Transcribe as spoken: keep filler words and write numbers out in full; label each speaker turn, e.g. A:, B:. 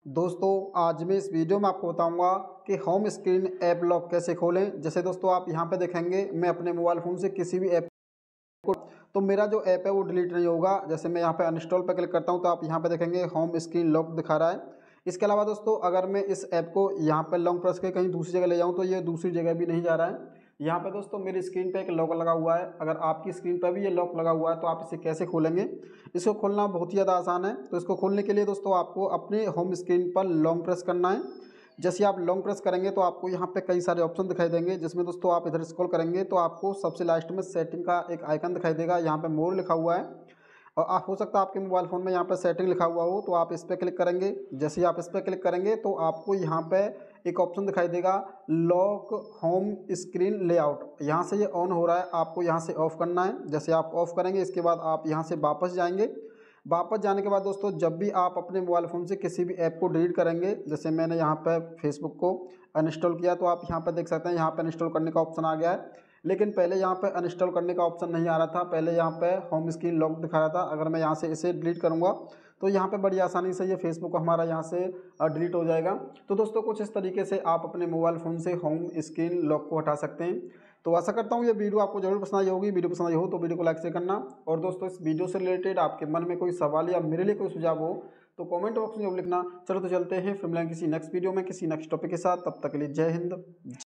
A: दोस्तों आज मैं इस वीडियो में आपको बताऊंगा कि होम स्क्रीन ऐप लॉक कैसे खोलें। जैसे दोस्तों आप यहां पे देखेंगे मैं अपने मोबाइल फ़ोन से किसी भी ऐप को, तो मेरा जो ऐप है वो डिलीट नहीं होगा। जैसे मैं यहां पे अनइंस्टॉल पे क्लिक करता हूं तो आप यहां पे देखेंगे होम स्क्रीन लॉक दिखा रहा है। इसके अलावा दोस्तों अगर मैं इस ऐप को यहां पे लॉन्ग प्रेस के कहीं दूसरी जगह ले जाऊँ तो ये दूसरी जगह भी नहीं जा रहा है। यहाँ पे दोस्तों मेरी स्क्रीन पे एक लॉक लगा हुआ है। अगर आपकी स्क्रीन पर भी ये लॉक लगा हुआ है तो आप इसे कैसे खोलेंगे। इसको खोलना बहुत ही ज़्यादा आसान है। तो इसको खोलने के लिए दोस्तों आपको अपने होम स्क्रीन पर लॉन्ग प्रेस करना है। जैसे आप लॉन्ग प्रेस करेंगे तो आपको यहाँ पे कई सारे ऑप्शन दिखाई देंगे, जिसमें दोस्तों आप इधर स्क्रॉल करेंगे तो आपको सबसे लास्ट में सेटिंग का एक आइकन दिखाई देगा। यहाँ पे मोर लिखा हुआ है और आप हो सकता है आपके मोबाइल फ़ोन में यहाँ पे सेटिंग लिखा हुआ हो, तो आप इस पर क्लिक करेंगे। जैसे ही आप इस पर क्लिक करेंगे तो आपको यहाँ पे एक ऑप्शन दिखाई देगा लॉक होम स्क्रीन लेआउट। यहाँ से ये ऑन हो रहा है, आपको यहाँ से ऑफ करना है। जैसे आप ऑफ करेंगे इसके बाद आप यहाँ से वापस जाएंगे। वापस जाने के बाद दोस्तों जब भी आप अपने मोबाइल फ़ोन से किसी भी ऐप को डिलीट करेंगे, जैसे मैंने यहाँ पर फेसबुक को अनइंस्टॉल किया तो आप यहाँ पर देख सकते हैं यहाँ पर अनइंस्टॉल करने का ऑप्शन आ गया है। लेकिन पहले यहाँ पे अनइंस्टॉल करने का ऑप्शन नहीं आ रहा था, पहले यहाँ पे होम स्क्रीन लॉक दिखा रहा था। अगर मैं यहाँ से इसे डिलीट करूँगा तो यहाँ पे बड़ी आसानी से ये फेसबुक हमारा यहाँ से डिलीट हो जाएगा। तो दोस्तों कुछ इस तरीके से आप अपने मोबाइल फ़ोन से होम स्क्रीन लॉक को हटा सकते हैं। तो आशा करता हूँ ये वीडियो आपको जरूर पसंद आई होगी। वीडियो पसंद आई हो तो वीडियो को लाइक से करना, और दोस्तों इस वीडियो से रिलेटेड आपके मन में कोई सवाल या मेरे लिए कोई सुझाव हो तो कमेंट बॉक्स में जरूर लिखना। चलो तो चलते हैं फिर मिलेंगे किसी नेक्स्ट वीडियो में किसी नेक्स्ट टॉपिक के साथ। तब तक के लिए जय हिंद।